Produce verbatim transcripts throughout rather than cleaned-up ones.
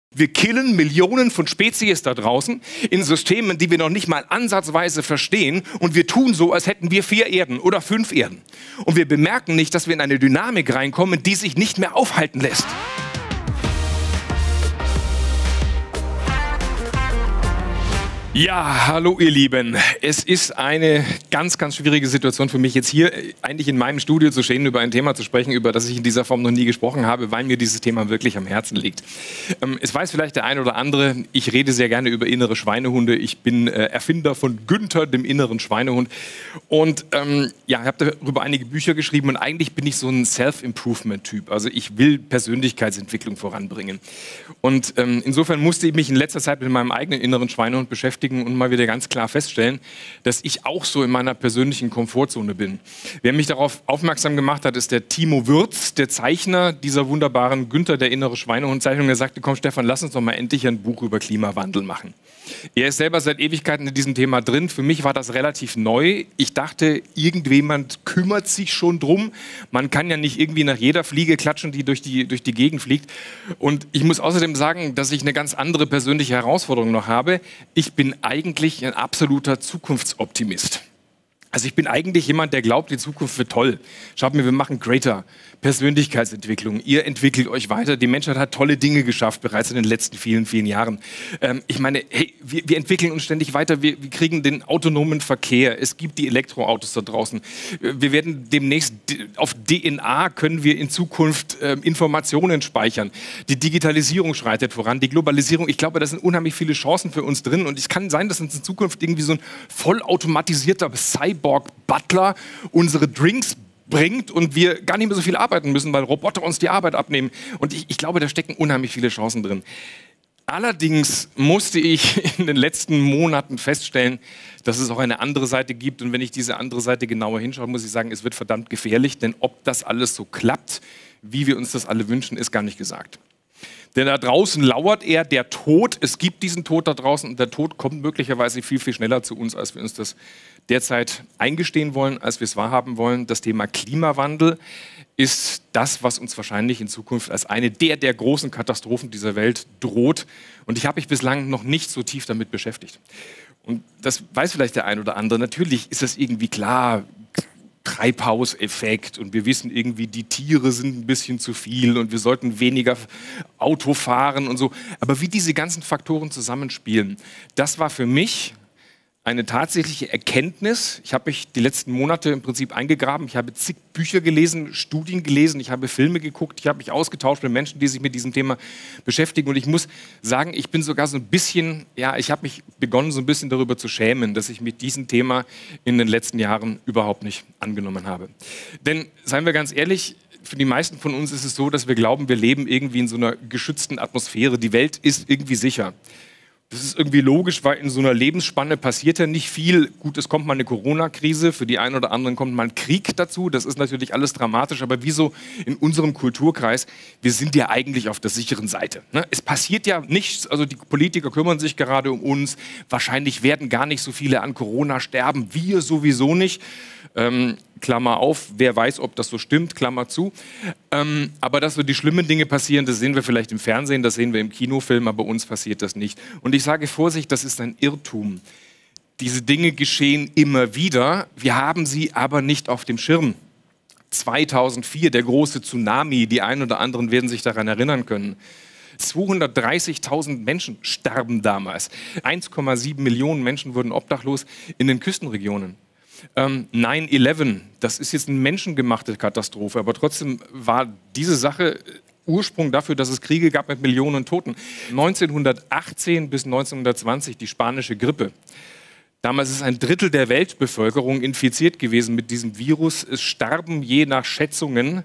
Wir killen Millionen von Spezies da draußen in Systemen, die wir noch nicht mal ansatzweise verstehen. Und wir tun so, als hätten wir vier Erden oder fünf Erden. Und wir bemerken nicht, dass wir in eine Dynamik reinkommen, die sich nicht mehr aufhalten lässt. Ja, hallo ihr Lieben. Es ist eine ganz, ganz schwierige Situation für mich, jetzt hier eigentlich in meinem Studio zu stehen, über ein Thema zu sprechen, über das ich in dieser Form noch nie gesprochen habe, weil mir dieses Thema wirklich am Herzen liegt. Ähm, es weiß vielleicht der eine oder andere, ich rede sehr gerne über innere Schweinehunde. Ich bin äh, Erfinder von Günther, dem inneren Schweinehund. Und ähm, ja, ich habe darüber einige Bücher geschrieben und eigentlich bin ich so ein Self-Improvement-Typ. Also ich will Persönlichkeitsentwicklung voranbringen. Und ähm, insofern musste ich mich in letzter Zeit mit meinem eigenen inneren Schweinehund beschäftigen und mal wieder ganz klar feststellen, dass ich auch so in meiner persönlichen Komfortzone bin. Wer mich darauf aufmerksam gemacht hat, ist der Timo Würz, der Zeichner dieser wunderbaren Günther, der innere Schweinehund-Zeichnung. Der sagte, komm Stefan, lass uns doch mal endlich ein Buch über Klimawandel machen. Er ist selber seit Ewigkeiten in diesem Thema drin. Für mich war das relativ neu. Ich dachte, irgendjemand kümmert sich schon drum. Man kann ja nicht irgendwie nach jeder Fliege klatschen, die durch die, durch die Gegend fliegt. Und ich muss außerdem sagen, dass ich eine ganz andere persönliche Herausforderung noch habe. Ich bin eigentlich ein absoluter Zukunftsoptimist. Also ich bin eigentlich jemand, der glaubt, die Zukunft wird toll. Schaut mir, wir machen Greater, Persönlichkeitsentwicklung. Ihr entwickelt euch weiter. Die Menschheit hat tolle Dinge geschafft, bereits in den letzten vielen, vielen Jahren. Ähm, ich meine, hey, wir, wir entwickeln uns ständig weiter. Wir, wir kriegen den autonomen Verkehr. Es gibt die Elektroautos da draußen. Wir werden demnächst auf D N A können wir in Zukunft äh, Informationen speichern. Die Digitalisierung schreitet voran, die Globalisierung. Ich glaube, da sind unheimlich viele Chancen für uns drin. Und es kann sein, dass uns in Zukunft irgendwie so ein vollautomatisierter Cyborg-Butler unsere Drinks bringt und wir gar nicht mehr so viel arbeiten müssen, weil Roboter uns die Arbeit abnehmen. Und ich, ich glaube, da stecken unheimlich viele Chancen drin. Allerdings musste ich in den letzten Monaten feststellen, dass es auch eine andere Seite gibt. Und wenn ich diese andere Seite genauer hinschaue, muss ich sagen, es wird verdammt gefährlich. Denn ob das alles so klappt, wie wir uns das alle wünschen, ist gar nicht gesagt. Denn da draußen lauert eher der Tod. Es gibt diesen Tod da draußen und der Tod kommt möglicherweise viel, viel schneller zu uns, als wir uns das derzeit eingestehen wollen, als wir es wahrhaben wollen. Das Thema Klimawandel ist das, was uns wahrscheinlich in Zukunft als eine der, der großen Katastrophen dieser Welt droht. Und ich habe mich bislang noch nicht so tief damit beschäftigt. Und das weiß vielleicht der ein oder andere. Natürlich ist das irgendwie klar, Treibhauseffekt und wir wissen irgendwie, die Tiere sind ein bisschen zu viel und wir sollten weniger Auto fahren und so. Aber wie diese ganzen Faktoren zusammenspielen, das war für mich eine tatsächliche Erkenntnis. Ich habe mich die letzten Monate im Prinzip eingegraben. Ich habe zig Bücher gelesen, Studien gelesen, ich habe Filme geguckt, ich habe mich ausgetauscht mit Menschen, die sich mit diesem Thema beschäftigen. Und ich muss sagen, ich bin sogar so ein bisschen, ja, ich habe mich begonnen, so ein bisschen darüber zu schämen, dass ich mit diesem Thema in den letzten Jahren überhaupt nicht angenommen habe. Denn, seien wir ganz ehrlich, für die meisten von uns ist es so, dass wir glauben, wir leben irgendwie in so einer geschützten Atmosphäre. Die Welt ist irgendwie sicher. Das ist irgendwie logisch, weil in so einer Lebensspanne passiert ja nicht viel. Gut, es kommt mal eine Corona-Krise, für die einen oder anderen kommt mal ein Krieg dazu. Das ist natürlich alles dramatisch, aber wieso in unserem Kulturkreis, wir sind ja eigentlich auf der sicheren Seite. Ne? Es passiert ja nichts, also die Politiker kümmern sich gerade um uns. Wahrscheinlich werden gar nicht so viele an Corona sterben, wir sowieso nicht. Ähm, Klammer auf, wer weiß, ob das so stimmt, Klammer zu. Ähm, aber dass so die schlimmen Dinge passieren, das sehen wir vielleicht im Fernsehen, das sehen wir im Kinofilm, aber bei uns passiert das nicht. Und ich sage Vorsicht, das ist ein Irrtum. Diese Dinge geschehen immer wieder, wir haben sie aber nicht auf dem Schirm. zweitausendvier, der große Tsunami, die einen oder anderen werden sich daran erinnern können. zweihundertdreißigtausend Menschen starben damals. eins Komma sieben Millionen Menschen wurden obdachlos in den Küstenregionen. Ähm, neun elf, das ist jetzt eine menschengemachte Katastrophe, aber trotzdem war diese Sache Ursprung dafür, dass es Kriege gab mit Millionen Toten. neunzehnhundertachtzehn bis neunzehnhundertzwanzig die spanische Grippe. Damals ist ein Drittel der Weltbevölkerung infiziert gewesen mit diesem Virus. Es starben je nach Schätzungen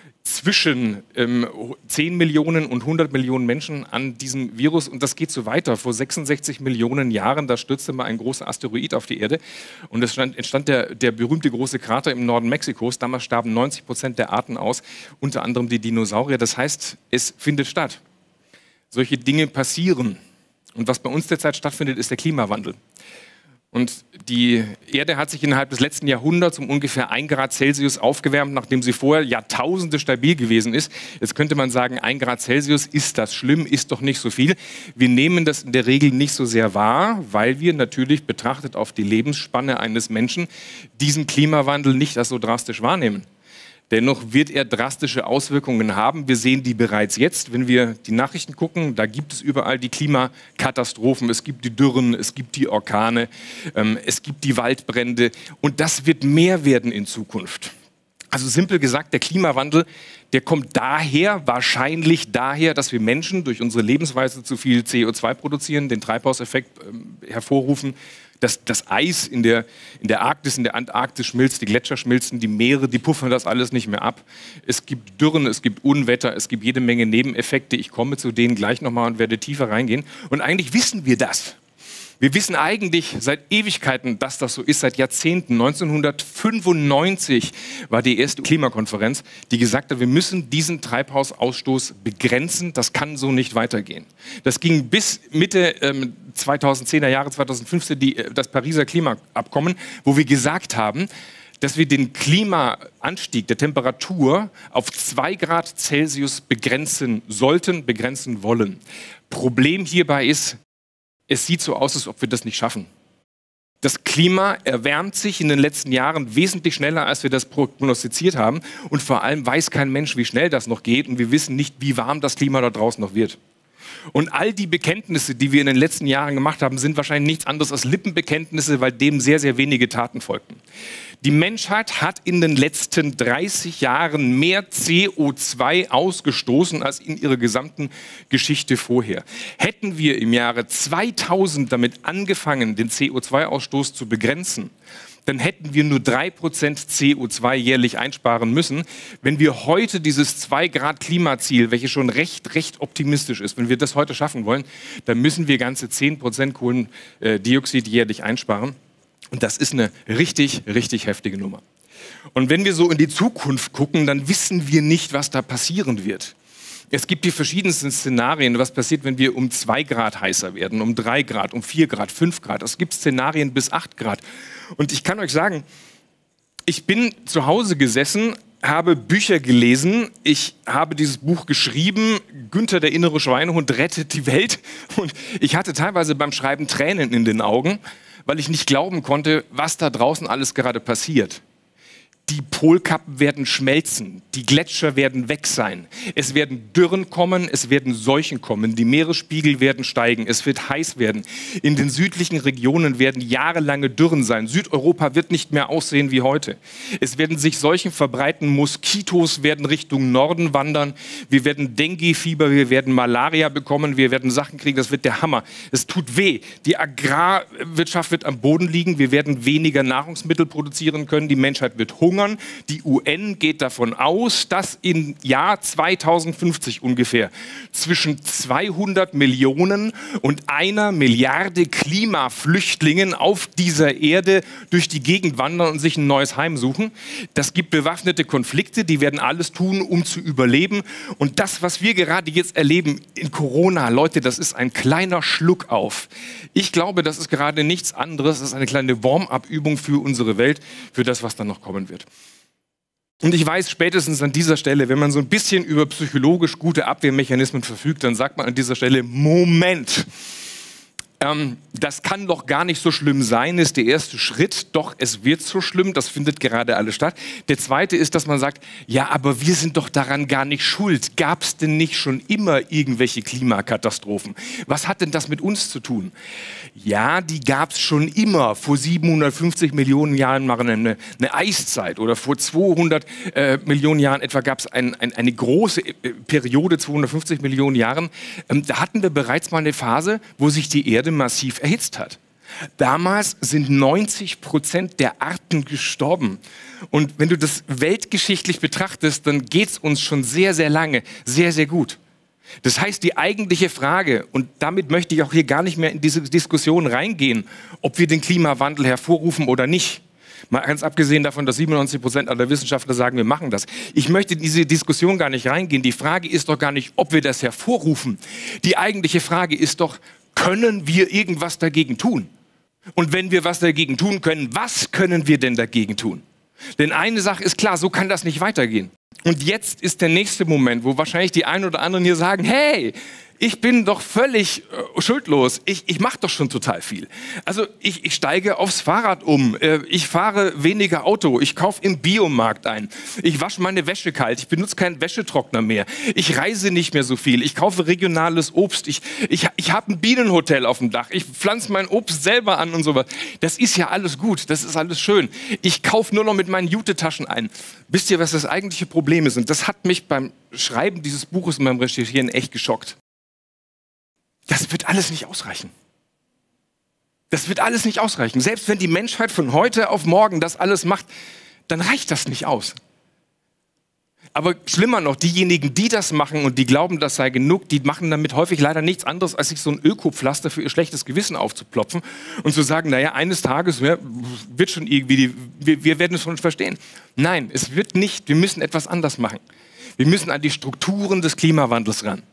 zwischen ähm, zehn Millionen und hundert Millionen Menschen an diesem Virus. Und das geht so weiter. Vor sechsundsechzig Millionen Jahren, da stürzte mal ein großer Asteroid auf die Erde. Und es stand, entstand der, der berühmte große Krater im Norden Mexikos. Damals starben neunzig Prozent der Arten aus, unter anderem die Dinosaurier. Das heißt, es findet statt. Solche Dinge passieren. Und was bei uns derzeit stattfindet, ist der Klimawandel. Und die Erde hat sich innerhalb des letzten Jahrhunderts um ungefähr ein Grad Celsius aufgewärmt, nachdem sie vorher Jahrtausende stabil gewesen ist. Jetzt könnte man sagen, ein Grad Celsius, ist das schlimm, ist doch nicht so viel. Wir nehmen das in der Regel nicht so sehr wahr, weil wir natürlich betrachtet auf die Lebensspanne eines Menschen diesen Klimawandel nicht als so drastisch wahrnehmen. Dennoch wird er drastische Auswirkungen haben. Wir sehen die bereits jetzt, wenn wir die Nachrichten gucken. Da gibt es überall die Klimakatastrophen. Es gibt die Dürren, es gibt die Orkane, ähm, es gibt die Waldbrände. Und das wird mehr werden in Zukunft. Also simpel gesagt, der Klimawandel, der kommt daher, wahrscheinlich daher, dass wir Menschen durch unsere Lebensweise zu viel C O zwei produzieren, den Treibhauseffekt ähm, hervorrufen. Das, das Eis in der, in der Arktis, in der Antarktis schmilzt, die Gletscher schmilzen, die Meere, die puffern das alles nicht mehr ab. Es gibt Dürren, es gibt Unwetter, es gibt jede Menge Nebeneffekte. Ich komme zu denen gleich nochmal und werde tiefer reingehen. Und eigentlich wissen wir das. Wir wissen eigentlich seit Ewigkeiten, dass das so ist, seit Jahrzehnten. neunzehnhundertfünfundneunzig war die erste Klimakonferenz, die gesagt hat, wir müssen diesen Treibhausausstoß begrenzen. Das kann so nicht weitergehen. Das ging bis Mitte ähm, zweitausendzehner Jahre, zweitausendfünfzehn, die, das Pariser Klimaabkommen, wo wir gesagt haben, dass wir den Klimaanstieg der Temperatur auf zwei Grad Celsius begrenzen sollten, begrenzen wollen. Problem hierbei ist, es sieht so aus, als ob wir das nicht schaffen. Das Klima erwärmt sich in den letzten Jahren wesentlich schneller, als wir das prognostiziert haben. Und vor allem weiß kein Mensch, wie schnell das noch geht. Und wir wissen nicht, wie warm das Klima da draußen noch wird. Und all die Bekenntnisse, die wir in den letzten Jahren gemacht haben, sind wahrscheinlich nichts anderes als Lippenbekenntnisse, weil dem sehr, sehr wenige Taten folgten. Die Menschheit hat in den letzten dreißig Jahren mehr C O zwei ausgestoßen als in ihrer gesamten Geschichte vorher. Hätten wir im Jahre zweitausend damit angefangen, den C O zwei Ausstoß zu begrenzen, dann hätten wir nur drei Prozent C O zwei jährlich einsparen müssen. Wenn wir heute dieses zwei Grad Klimaziel, welches schon recht, recht optimistisch ist, wenn wir das heute schaffen wollen, dann müssen wir ganze zehn Prozent Kohlendioxid jährlich einsparen. Und das ist eine richtig, richtig heftige Nummer. Und wenn wir so in die Zukunft gucken, dann wissen wir nicht, was da passieren wird. Es gibt die verschiedensten Szenarien, was passiert, wenn wir um zwei Grad heißer werden, um drei Grad, um vier Grad, fünf Grad. Es gibt Szenarien bis acht Grad. Und ich kann euch sagen, ich bin zu Hause gesessen, habe Bücher gelesen, ich habe dieses Buch geschrieben, Günther, der innere Schweinehund rettet die Welt. Und ich hatte teilweise beim Schreiben Tränen in den Augen, weil ich nicht glauben konnte, was da draußen alles gerade passiert. Die Polkappen werden schmelzen, die Gletscher werden weg sein, es werden Dürren kommen, es werden Seuchen kommen, die Meeresspiegel werden steigen, es wird heiß werden. In den südlichen Regionen werden jahrelange Dürren sein. Südeuropa wird nicht mehr aussehen wie heute. Es werden sich Seuchen verbreiten, Moskitos werden Richtung Norden wandern, wir werden Dengue-Fieber, wir werden Malaria bekommen, wir werden Sachen kriegen, das wird der Hammer. Es tut weh. Die Agrarwirtschaft wird am Boden liegen, wir werden weniger Nahrungsmittel produzieren können, die Menschheit wird hungern. Die U N geht davon aus, dass im Jahr zweitausendfünfzig ungefähr zwischen zweihundert Millionen und einer Milliarde Klimaflüchtlingen auf dieser Erde durch die Gegend wandern und sich ein neues Heim suchen. Das gibt bewaffnete Konflikte, die werden alles tun, um zu überleben. Und das, was wir gerade jetzt erleben in Corona, Leute, das ist ein kleiner Schluck auf. Ich glaube, das ist gerade nichts anderes, das ist eine kleine Warm-up-Übung für unsere Welt, für das, was dann noch kommen wird. Und ich weiß, spätestens an dieser Stelle, wenn man so ein bisschen über psychologisch gute Abwehrmechanismen verfügt, dann sagt man an dieser Stelle, Moment, ähm, das kann doch gar nicht so schlimm sein, ist der erste Schritt. Doch, es wird so schlimm, das findet gerade alles statt. Der zweite ist, dass man sagt, ja, aber wir sind doch daran gar nicht schuld. Gab es denn nicht schon immer irgendwelche Klimakatastrophen? Was hat denn das mit uns zu tun? Ja, die gab es schon immer. Vor siebenhundertfünfzig Millionen Jahren mal eine, eine Eiszeit oder vor zweihundert äh, Millionen Jahren etwa gab es ein, ein, eine große äh, Periode, zweihundertfünfzig Millionen Jahren. Ähm, da hatten wir bereits mal eine Phase, wo sich die Erde massiv erhitzt hat. Damals sind neunzig Prozent der Arten gestorben. Und wenn du das weltgeschichtlich betrachtest, dann geht es uns schon sehr, sehr lange, sehr, sehr gut. Das heißt, die eigentliche Frage, und damit möchte ich auch hier gar nicht mehr in diese Diskussion reingehen, ob wir den Klimawandel hervorrufen oder nicht. Mal ganz abgesehen davon, dass siebenundneunzig Prozent aller Wissenschaftler sagen, wir machen das. Ich möchte in diese Diskussion gar nicht reingehen. Die Frage ist doch gar nicht, ob wir das hervorrufen. Die eigentliche Frage ist doch, können wir irgendwas dagegen tun? Und wenn wir was dagegen tun können, was können wir denn dagegen tun? Denn eine Sache ist klar, so kann das nicht weitergehen. Und jetzt ist der nächste Moment, wo wahrscheinlich die einen oder anderen hier sagen, hey, ich bin doch völlig äh, schuldlos. Ich, ich mache doch schon total viel. Also ich, ich steige aufs Fahrrad um. Äh, ich fahre weniger Auto. Ich kaufe im Biomarkt ein. Ich wasche meine Wäsche kalt. Ich benutze keinen Wäschetrockner mehr. Ich reise nicht mehr so viel. Ich kaufe regionales Obst. Ich, ich, ich habe ein Bienenhotel auf dem Dach. Ich pflanze mein Obst selber an und sowas. Das ist ja alles gut. Das ist alles schön. Ich kaufe nur noch mit meinen Jute-Taschen ein. Wisst ihr, was das eigentliche Problem ist? Und das hat mich beim Schreiben dieses Buches und beim Recherchieren echt geschockt. Das wird alles nicht ausreichen. Das wird alles nicht ausreichen. Selbst wenn die Menschheit von heute auf morgen das alles macht, dann reicht das nicht aus. Aber schlimmer noch, diejenigen, die das machen und die glauben, das sei genug, die machen damit häufig leider nichts anderes, als sich so ein Ökopflaster für ihr schlechtes Gewissen aufzuplopfen und zu sagen, naja, eines Tages ja, wird schon irgendwie, die, wir, wir werden es schon verstehen. Nein, es wird nicht, wir müssen etwas anders machen. Wir müssen an die Strukturen des Klimawandels ran.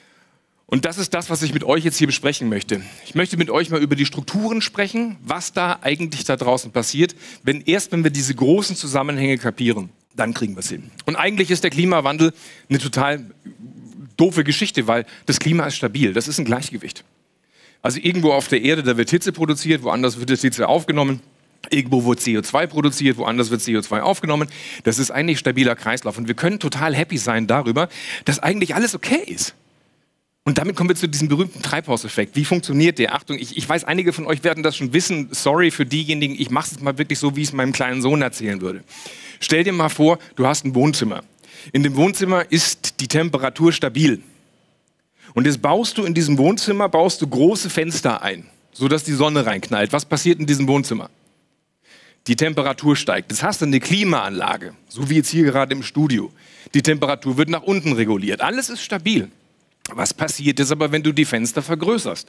Und das ist das, was ich mit euch jetzt hier besprechen möchte. Ich möchte mit euch mal über die Strukturen sprechen, was da eigentlich da draußen passiert. Wenn erst, wenn wir diese großen Zusammenhänge kapieren, dann kriegen wir es hin. Und eigentlich ist der Klimawandel eine total doofe Geschichte, weil das Klima ist stabil, das ist ein Gleichgewicht. Also irgendwo auf der Erde, da wird Hitze produziert, woanders wird Hitze aufgenommen. Irgendwo wird C O zwei produziert, woanders wird C O zwei aufgenommen. Das ist eigentlich ein stabiler Kreislauf. Und wir können total happy sein darüber, dass eigentlich alles okay ist. Und damit kommen wir zu diesem berühmten Treibhauseffekt. Wie funktioniert der? Achtung, ich, ich weiß, einige von euch werden das schon wissen. Sorry für diejenigen, ich mache es mal wirklich so, wie ich es meinem kleinen Sohn erzählen würde. Stell dir mal vor, du hast ein Wohnzimmer. In dem Wohnzimmer ist die Temperatur stabil. Und jetzt baust du in diesem Wohnzimmer baust du große Fenster ein, sodass die Sonne reinknallt. Was passiert in diesem Wohnzimmer? Die Temperatur steigt. Jetzt hast du eine Klimaanlage, so wie jetzt hier gerade im Studio. Die Temperatur wird nach unten reguliert. Alles ist stabil. Was passiert ist aber, wenn du die Fenster vergrößerst?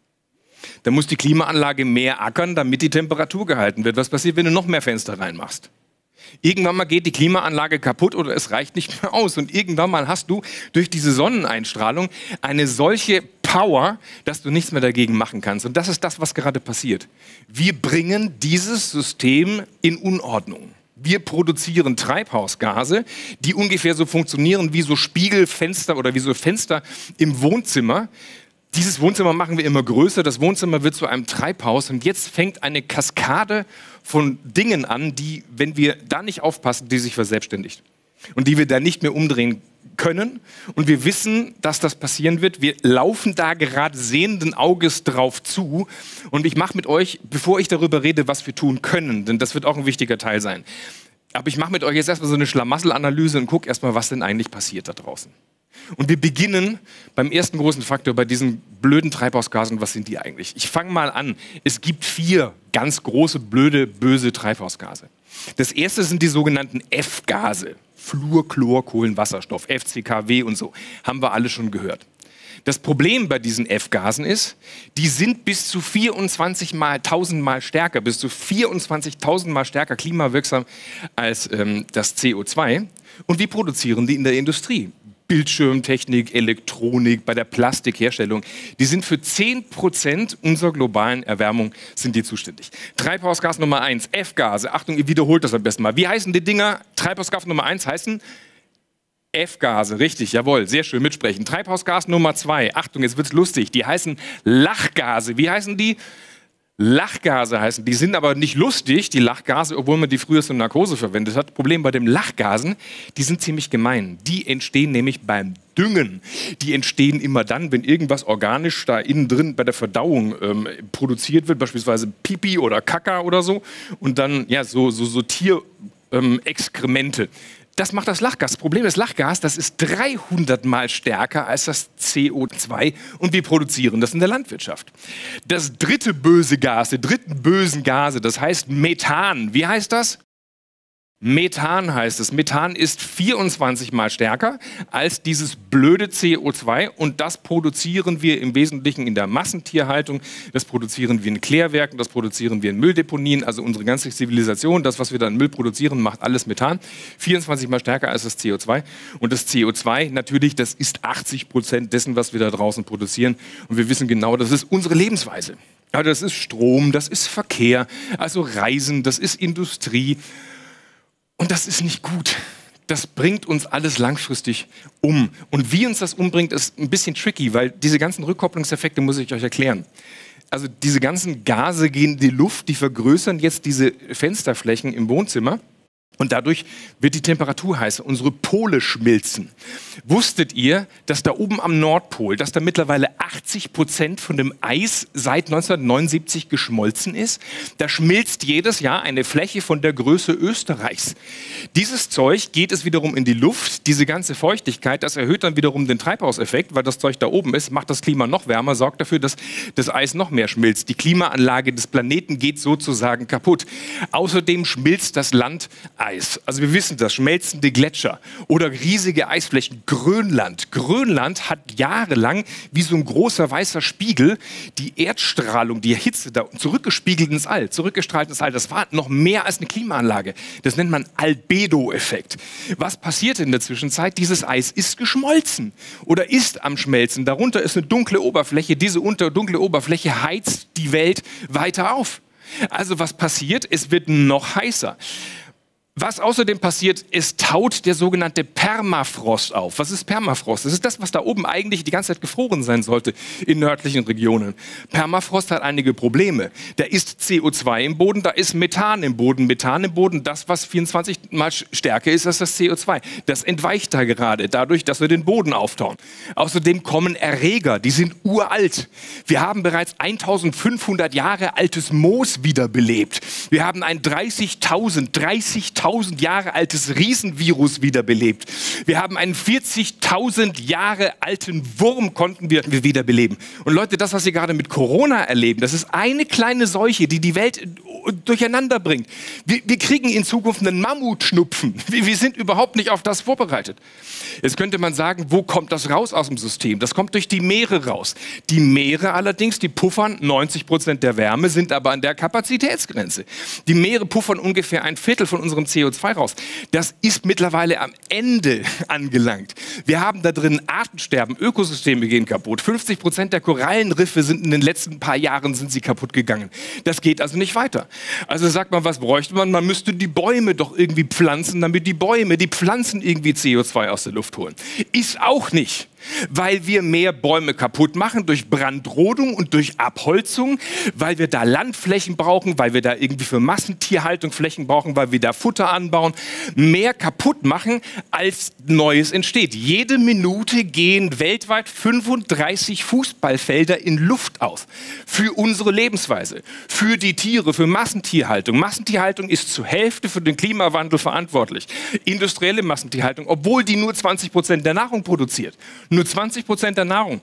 Dann muss die Klimaanlage mehr ackern, damit die Temperatur gehalten wird. Was passiert, wenn du noch mehr Fenster reinmachst? Irgendwann mal geht die Klimaanlage kaputt oder es reicht nicht mehr aus. Und irgendwann mal hast du durch diese Sonneneinstrahlung eine solche Power, dass du nichts mehr dagegen machen kannst. Und das ist das, was gerade passiert. Wir bringen dieses System in Unordnung. Wir produzieren Treibhausgase, die ungefähr so funktionieren wie so Spiegelfenster oder wie so Fenster im Wohnzimmer. Dieses Wohnzimmer machen wir immer größer, das Wohnzimmer wird zu einem Treibhaus und jetzt fängt eine Kaskade von Dingen an, die, wenn wir da nicht aufpassen, die sich verselbstständigt und die wir da nicht mehr umdrehen können. Und wir wissen, dass das passieren wird. Wir laufen da gerade sehenden Auges drauf zu. Und ich mache mit euch, bevor ich darüber rede, was wir tun können, denn das wird auch ein wichtiger Teil sein. Aber ich mache mit euch jetzt erstmal so eine Schlamassel-Analyse und gucke erstmal, was denn eigentlich passiert da draußen. Und wir beginnen beim ersten großen Faktor, bei diesen blöden Treibhausgasen. Was sind die eigentlich? Ich fange mal an. Es gibt vier ganz große, blöde, böse Treibhausgase. Das erste sind die sogenannten F-Gase. Fluor, Chlor, Kohlenwasserstoff, F C K W und so. Haben wir alle schon gehört. Das Problem bei diesen F-Gasen ist, die sind bis zu vierundzwanzig mal, tausend Mal stärker, bis zu vierundzwanzigtausend Mal stärker klimawirksam als ähm, das C O zwei. Und wie produzieren die in der Industrie? Bildschirmtechnik, Elektronik, bei der Plastikherstellung. Die sind für zehn Prozent unserer globalen Erwärmung sind die zuständig. Treibhausgas Nummer eins, F-Gase. Achtung, ihr wiederholt das am besten mal. Wie heißen die Dinger? Treibhausgas Nummer eins heißen F-Gase. Richtig, jawohl, sehr schön mitsprechen. Treibhausgas Nummer zwei. Achtung, jetzt wird's lustig. Die heißen Lachgase. Wie heißen die? Lachgase heißen. Die sind aber nicht lustig, die Lachgase, obwohl man die früher zur Narkose verwendet hat. Problem bei den Lachgasen, die sind ziemlich gemein. Die entstehen nämlich beim Düngen. Die entstehen immer dann, wenn irgendwas organisch da innen drin bei der Verdauung ähm, produziert wird, beispielsweise Pipi oder Kaka oder so. Und dann ja so, so, so Tierexkremente. Ähm, Das macht das Lachgas. Das Problem ist, Lachgas, das ist dreihundert Mal stärker als das C O zwei und wir produzieren das in der Landwirtschaft. Das dritte böse Gas, die dritten bösen Gase, das heißt Methan. Wie heißt das? Methan heißt es. Methan ist vierundzwanzig Mal stärker als dieses blöde C O zwei und das produzieren wir im Wesentlichen in der Massentierhaltung, das produzieren wir in Klärwerken, das produzieren wir in Mülldeponien, also unsere ganze Zivilisation, das, was wir da in Müll produzieren, macht alles Methan. vierundzwanzig Mal stärker als das C O zwei und das C O zwei natürlich, das ist achtzig Prozent dessen, was wir da draußen produzieren und wir wissen genau, das ist unsere Lebensweise. Ja, das ist Strom, das ist Verkehr, also Reisen, das ist Industrie. Und das ist nicht gut. Das bringt uns alles langfristig um. Und wie uns das umbringt, ist ein bisschen tricky, weil diese ganzen Rückkopplungseffekte muss ich euch erklären. Also diese ganzen Gase gehen in die Luft, die vergrößern jetzt diese Fensterflächen im Wohnzimmer. Und dadurch wird die Temperatur heißer, unsere Pole schmilzen. Wusstet ihr, dass da oben am Nordpol, dass da mittlerweile achtzig Prozent von dem Eis seit neunzehnhundertneunundsiebzig geschmolzen ist? Da schmilzt jedes Jahr eine Fläche von der Größe Österreichs. Dieses Zeug geht es wiederum in die Luft, diese ganze Feuchtigkeit, das erhöht dann wiederum den Treibhauseffekt, weil das Zeug da oben ist, macht das Klima noch wärmer, sorgt dafür, dass das Eis noch mehr schmilzt. Die Klimaanlage des Planeten geht sozusagen kaputt. Außerdem schmilzt das Land Eis. Also wir wissen das, schmelzende Gletscher oder riesige Eisflächen. Grönland. Grönland hat jahrelang wie so ein großer weißer Spiegel die Erdstrahlung, die Hitze da zurückgespiegelt ins All, zurückgestrahlt ins All. Das war noch mehr als eine Klimaanlage. Das nennt man Albedo-Effekt. Was passiert in der Zwischenzeit? Dieses Eis ist geschmolzen oder ist am Schmelzen. Darunter ist eine dunkle Oberfläche. Diese unter dunkle Oberfläche heizt die Welt weiter auf. Also was passiert? Es wird noch heißer. Was außerdem passiert, es taut der sogenannte Permafrost auf. Was ist Permafrost? Das ist das, was da oben eigentlich die ganze Zeit gefroren sein sollte in nördlichen Regionen. Permafrost hat einige Probleme. Da ist C O zwei im Boden, da ist Methan im Boden. Methan im Boden, das, was vierundzwanzig Mal stärker ist als das C O zwei. Das entweicht da gerade, dadurch, dass wir den Boden auftauen. Außerdem kommen Erreger, die sind uralt. Wir haben bereits eintausendfünfhundert Jahre altes Moos wiederbelebt. Wir haben ein dreißigtausend, dreißigtausend Jahre altes Riesenvirus wiederbelebt. Wir haben einen vierzigtausend Jahre alten Wurm konnten wir wiederbeleben. Und Leute, das, was Sie gerade mit Corona erleben, das ist eine kleine Seuche, die die Welt durcheinander bringt. Wir, wir kriegen in Zukunft einen Mammutschnupfen. Wir, wir sind überhaupt nicht auf das vorbereitet. Jetzt könnte man sagen, wo kommt das raus aus dem System? Das kommt durch die Meere raus. Die Meere allerdings, die puffern neunzig Prozent der Wärme, sind aber an der Kapazitätsgrenze. Die Meere puffern ungefähr ein Viertel von unserem C O zwei raus. Das ist mittlerweile am Ende angelangt. Wir haben da drin Artensterben, Ökosysteme gehen kaputt. fünfzig Prozent der Korallenriffe sind in den letzten paar Jahren sind sie kaputt gegangen. Das geht also nicht weiter. Also sagt man, was bräuchte man? Man müsste die Bäume doch irgendwie pflanzen, damit die Bäume, die Pflanzen irgendwie C O zwei aus der Luft holen. Ist auch nicht. Weil wir mehr Bäume kaputt machen durch Brandrodung und durch Abholzung, weil wir da Landflächen brauchen, weil wir da irgendwie für Massentierhaltung Flächen brauchen, weil wir da Futter anbauen, mehr kaputt machen, als Neues entsteht. Jede Minute gehen weltweit fünfunddreißig Fußballfelder in Luft aus. Für unsere Lebensweise, für die Tiere, für Massentierhaltung. Massentierhaltung ist zur Hälfte für den Klimawandel verantwortlich. Industrielle Massentierhaltung, obwohl die nur zwanzig Prozent der Nahrung produziert. Nur zwanzig Prozent der Nahrung.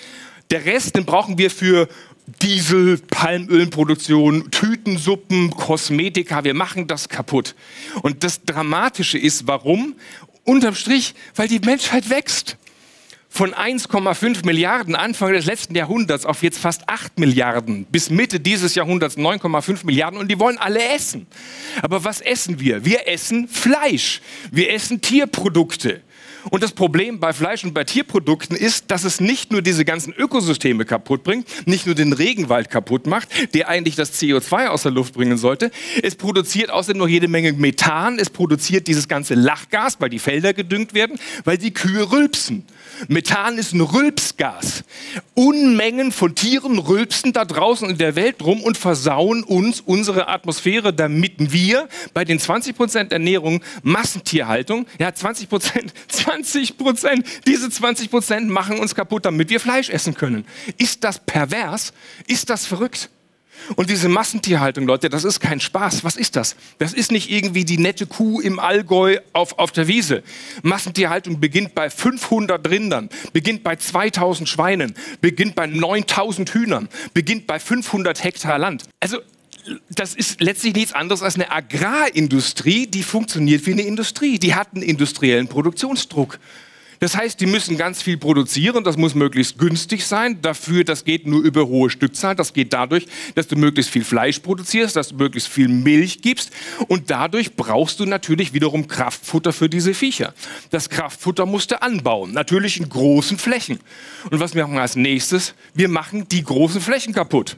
Der Rest, den brauchen wir für Diesel, Palmölproduktion, Tütensuppen, Kosmetika. Wir machen das kaputt. Und das Dramatische ist, warum? Unterm Strich, weil die Menschheit wächst. Von eins Komma fünf Milliarden Anfang des letzten Jahrhunderts auf jetzt fast acht Milliarden. Bis Mitte dieses Jahrhunderts neun Komma fünf Milliarden. Und die wollen alle essen. Aber was essen wir? Wir essen Fleisch. Wir essen Tierprodukte. Und das Problem bei Fleisch- und bei Tierprodukten ist, dass es nicht nur diese ganzen Ökosysteme kaputt bringt, nicht nur den Regenwald kaputt macht, der eigentlich das C O zwei aus der Luft bringen sollte. Es produziert außerdem noch jede Menge Methan. Es produziert dieses ganze Lachgas, weil die Felder gedüngt werden, weil die Kühe rülpsen. Methan ist ein Rülpsgas. Unmengen von Tieren rülpsen da draußen in der Welt rum und versauen uns unsere Atmosphäre, damit wir bei den zwanzig Prozent Ernährung, Massentierhaltung, ja zwanzig Prozent, zwanzig Prozent, diese zwanzig Prozent machen uns kaputt, damit wir Fleisch essen können. Ist das pervers? Ist das verrückt? Und diese Massentierhaltung, Leute, das ist kein Spaß. Was ist das? Das ist nicht irgendwie die nette Kuh im Allgäu auf, auf der Wiese. Massentierhaltung beginnt bei fünfhundert Rindern, beginnt bei zweitausend Schweinen, beginnt bei neuntausend Hühnern, beginnt bei fünfhundert Hektar Land. Also das ist letztlich nichts anderes als eine Agrarindustrie, die funktioniert wie eine Industrie. Die hat einen industriellen Produktionsdruck. Das heißt, die müssen ganz viel produzieren, das muss möglichst günstig sein. Dafür, das geht nur über hohe Stückzahl. Das geht dadurch, dass du möglichst viel Fleisch produzierst, dass du möglichst viel Milch gibst. Und dadurch brauchst du natürlich wiederum Kraftfutter für diese Viecher. Das Kraftfutter musst du anbauen, natürlich in großen Flächen. Und was machen wir als nächstes? Wir machen die großen Flächen kaputt.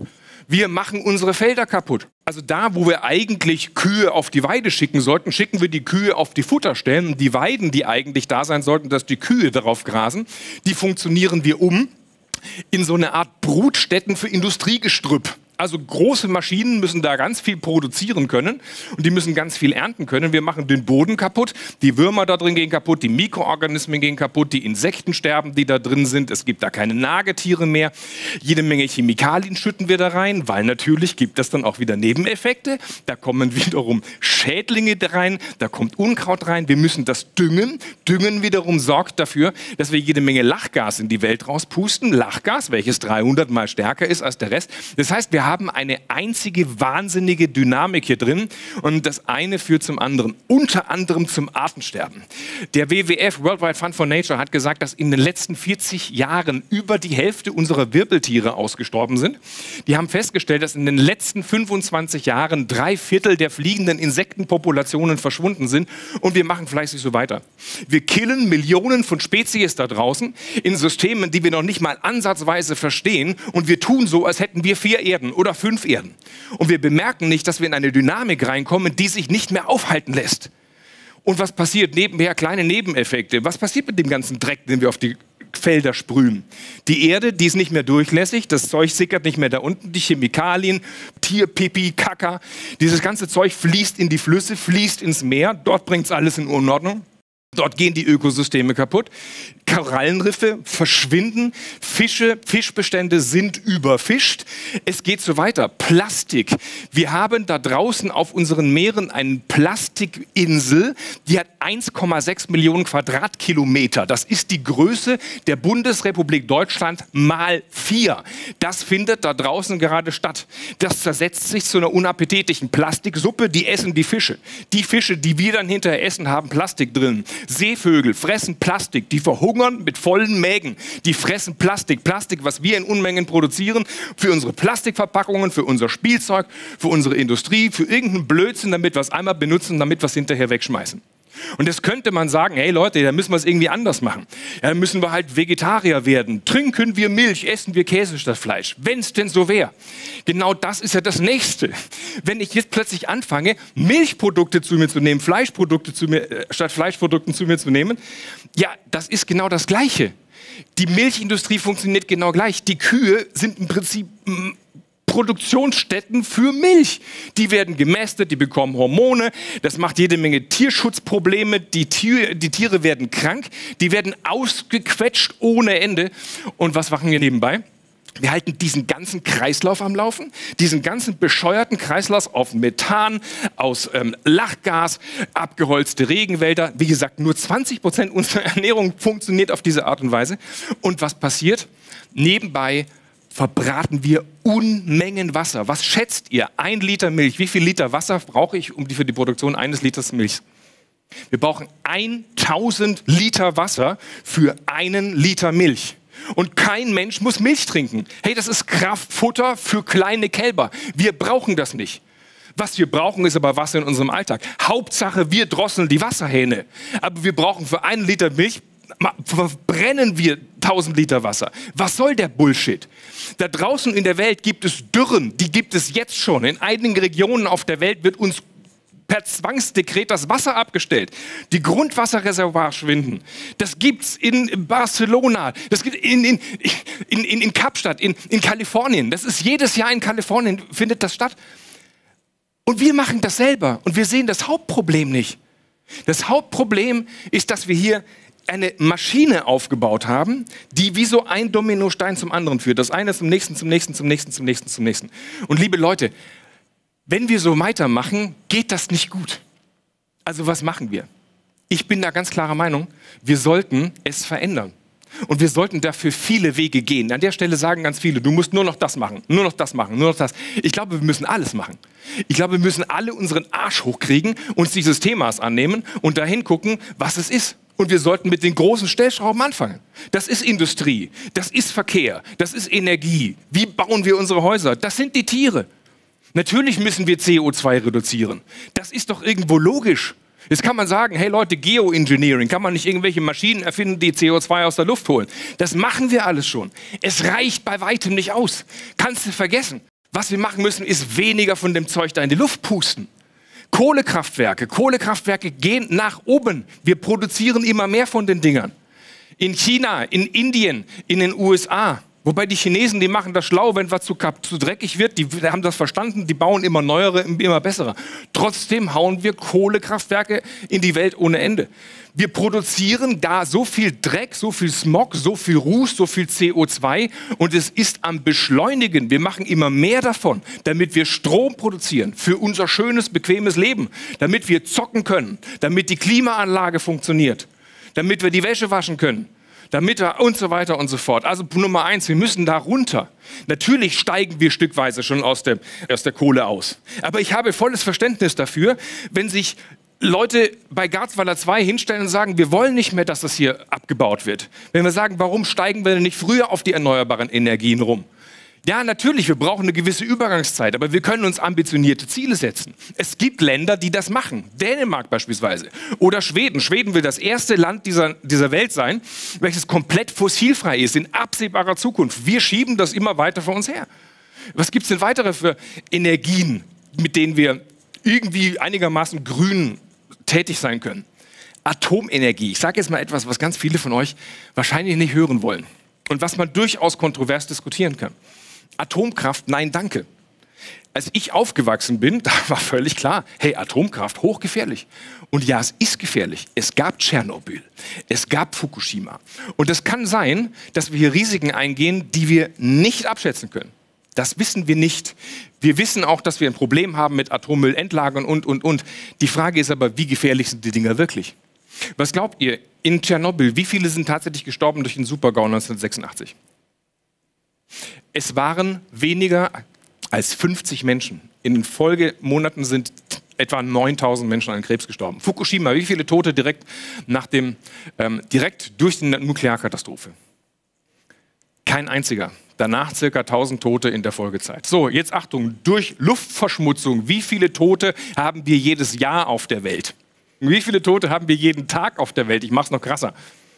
Wir machen unsere Felder kaputt. Also da, wo wir eigentlich Kühe auf die Weide schicken sollten, schicken wir die Kühe auf die Futterstellen. Und die Weiden, die eigentlich da sein sollten, dass die Kühe darauf grasen, die funktionieren wir um in so eine Art Brutstätten für Industriegestrüpp. Also große Maschinen müssen da ganz viel produzieren können und die müssen ganz viel ernten können. Wir machen den Boden kaputt, die Würmer da drin gehen kaputt, die Mikroorganismen gehen kaputt, die Insekten sterben, die da drin sind. Es gibt da keine Nagetiere mehr. Jede Menge Chemikalien schütten wir da rein, weil natürlich gibt es dann auch wieder Nebeneffekte. Da kommen wiederum Schädlinge da rein, da kommt Unkraut rein. Wir müssen das düngen. Düngen wiederum sorgt dafür, dass wir jede Menge Lachgas in die Welt rauspusten. Lachgas, welches dreihundert Mal stärker ist als der Rest. Das heißt, wir haben eine einzige wahnsinnige Dynamik hier drin und das eine führt zum anderen, unter anderem zum Artensterben. Der W W F, Worldwide Fund for Nature, hat gesagt, dass in den letzten vierzig Jahren über die Hälfte unserer Wirbeltiere ausgestorben sind. Die haben festgestellt, dass in den letzten fünfundzwanzig Jahren drei Viertel der fliegenden Insektenpopulationen verschwunden sind und wir machen fleißig so weiter. Wir killen Millionen von Spezies da draußen in Systemen, die wir noch nicht mal ansatzweise verstehen und wir tun so, als hätten wir vier Erden oder fünf Erden. Und wir bemerken nicht, dass wir in eine Dynamik reinkommen, die sich nicht mehr aufhalten lässt. Und was passiert nebenher? Kleine Nebeneffekte. Was passiert mit dem ganzen Dreck, den wir auf die Felder sprühen? Die Erde, die ist nicht mehr durchlässig, das Zeug sickert nicht mehr da unten, die Chemikalien, Tierpipi, Kaka, dieses ganze Zeug fließt in die Flüsse, fließt ins Meer, dort bringt es alles in Unordnung. Dort gehen die Ökosysteme kaputt, Korallenriffe verschwinden, Fische, Fischbestände sind überfischt. Es geht so weiter. Plastik. Wir haben da draußen auf unseren Meeren eine Plastikinsel, die hat eins Komma sechs Millionen Quadratkilometer. Das ist die Größe der Bundesrepublik Deutschland mal vier. Das findet da draußen gerade statt. Das zersetzt sich zu einer unappetitlichen Plastiksuppe, die essen die Fische. Die Fische, die wir dann hinterher essen, haben Plastik drin. Seevögel fressen Plastik, die verhungern mit vollen Mägen. Die fressen Plastik, Plastik, was wir in Unmengen produzieren, für unsere Plastikverpackungen, für unser Spielzeug, für unsere Industrie, für irgendeinen Blödsinn, damit wir es einmal benutzen, damit wir es hinterher wegschmeißen. Und jetzt könnte man sagen, hey Leute, da müssen wir es irgendwie anders machen. Ja, dann müssen wir halt Vegetarier werden. Trinken wir Milch, essen wir Käse statt Fleisch. Wenn es denn so wäre. Genau das ist ja das Nächste. Wenn ich jetzt plötzlich anfange, Milchprodukte zu mir zu nehmen, Fleischprodukte zu mir, äh, statt Fleischprodukten zu mir zu nehmen, ja, das ist genau das Gleiche. Die Milchindustrie funktioniert genau gleich. Die Kühe sind im Prinzip mh, Produktionsstätten für Milch. Die werden gemästet, die bekommen Hormone, das macht jede Menge Tierschutzprobleme, die, Tier, die Tiere werden krank, die werden ausgequetscht ohne Ende. Und was machen wir nebenbei? Wir halten diesen ganzen Kreislauf am Laufen, diesen ganzen bescheuerten Kreislauf auf Methan, aus ähm, Lachgas, abgeholzte Regenwälder. Wie gesagt, nur zwanzig Prozent unserer Ernährung funktioniert auf diese Art und Weise. Und was passiert? Nebenbei verbraten wir Unmengen Wasser. Was schätzt ihr? Ein Liter Milch. Wie viel Liter Wasser brauche ich um die, für die Produktion eines Liters Milch? Wir brauchen tausend Liter Wasser für einen Liter Milch. Und kein Mensch muss Milch trinken. Hey, das ist Kraftfutter für kleine Kälber. Wir brauchen das nicht. Was wir brauchen, ist aber Wasser in unserem Alltag. Hauptsache, wir drosseln die Wasserhähne. Aber wir brauchen für einen Liter Milch, verbrennen wir tausend Liter Wasser. Was soll der Bullshit? Da draußen in der Welt gibt es Dürren, die gibt es jetzt schon. In einigen Regionen auf der Welt wird uns per Zwangsdekret das Wasser abgestellt. Die Grundwasserreservoirs schwinden. Das gibt's in Barcelona, das gibt in, in, in, in, in Kapstadt, in, in Kalifornien. Das ist jedes Jahr in Kalifornien, findet das statt. Und wir machen das selber und wir sehen das Hauptproblem nicht. Das Hauptproblem ist, dass wir hier eine Maschine aufgebaut haben, die wie so ein Dominostein zum anderen führt. Das eine zum nächsten, zum nächsten, zum nächsten, zum nächsten, zum nächsten. Und liebe Leute, wenn wir so weitermachen, geht das nicht gut. Also was machen wir? Ich bin da ganz klarer Meinung, wir sollten es verändern. Und wir sollten dafür viele Wege gehen. An der Stelle sagen ganz viele, du musst nur noch das machen, nur noch das machen, nur noch das. Ich glaube, wir müssen alles machen. Ich glaube, wir müssen alle unseren Arsch hochkriegen, uns dieses Themas annehmen und dahin gucken, was es ist. Und wir sollten mit den großen Stellschrauben anfangen. Das ist Industrie, das ist Verkehr, das ist Energie. Wie bauen wir unsere Häuser? Das sind die Tiere. Natürlich müssen wir C O zwei reduzieren. Das ist doch irgendwo logisch. Jetzt kann man sagen, hey Leute, Geoengineering, kann man nicht irgendwelche Maschinen erfinden, die C O zwei aus der Luft holen? Das machen wir alles schon. Es reicht bei weitem nicht aus. Kannst du vergessen. Was wir machen müssen, ist weniger von dem Zeug da in die Luft pusten. Kohlekraftwerke, Kohlekraftwerke gehen nach oben. Wir produzieren immer mehr von den Dingern. In China, in Indien, in den U S A. Wobei die Chinesen, die machen das schlau, wenn was zu, zu dreckig wird, die haben das verstanden, die bauen immer neuere, immer bessere. Trotzdem hauen wir Kohlekraftwerke in die Welt ohne Ende. Wir produzieren da so viel Dreck, so viel Smog, so viel Ruß, so viel C O zwei und es ist am Beschleunigen. Wir machen immer mehr davon, damit wir Strom produzieren für unser schönes, bequemes Leben, damit wir zocken können, damit die Klimaanlage funktioniert, damit wir die Wäsche waschen können. Damit wir und so weiter und so fort. Also Nummer eins, wir müssen da runter. Natürlich steigen wir stückweise schon aus der, aus der Kohle aus. Aber ich habe volles Verständnis dafür, wenn sich Leute bei Garzweiler zwei hinstellen und sagen, wir wollen nicht mehr, dass das hier abgebaut wird. Wenn wir sagen, warum steigen wir denn nicht früher auf die erneuerbaren Energien rum? Ja, natürlich, wir brauchen eine gewisse Übergangszeit, aber wir können uns ambitionierte Ziele setzen. Es gibt Länder, die das machen. Dänemark beispielsweise. Oder Schweden. Schweden will das erste Land dieser, dieser Welt sein, welches komplett fossilfrei ist in absehbarer Zukunft. Wir schieben das immer weiter vor uns her. Was gibt es denn weitere für Energien, mit denen wir irgendwie einigermaßen grün tätig sein können? Atomenergie. Ich sage jetzt mal etwas, was ganz viele von euch wahrscheinlich nicht hören wollen und was man durchaus kontrovers diskutieren kann. Atomkraft, nein, danke. Als ich aufgewachsen bin, da war völlig klar, hey, Atomkraft, hochgefährlich. Und ja, es ist gefährlich. Es gab Tschernobyl, es gab Fukushima. Und es kann sein, dass wir hier Risiken eingehen, die wir nicht abschätzen können. Das wissen wir nicht. Wir wissen auch, dass wir ein Problem haben mit Atommüllendlagern und, und, und. Die Frage ist aber, wie gefährlich sind die Dinger wirklich? Was glaubt ihr, in Tschernobyl, wie viele sind tatsächlich gestorben durch den Super-GAU neunzehnhundertsechsundachtzig? Es waren weniger als fünfzig Menschen. In den Folgemonaten sind etwa neuntausend Menschen an Krebs gestorben. Fukushima, wie viele Tote direkt, nach dem, ähm, direkt durch die Nuklearkatastrophe? Kein einziger. Danach circa tausend Tote in der Folgezeit. So, jetzt Achtung, durch Luftverschmutzung, wie viele Tote haben wir jedes Jahr auf der Welt? Wie viele Tote haben wir jeden Tag auf der Welt? Ich mache es noch krasser.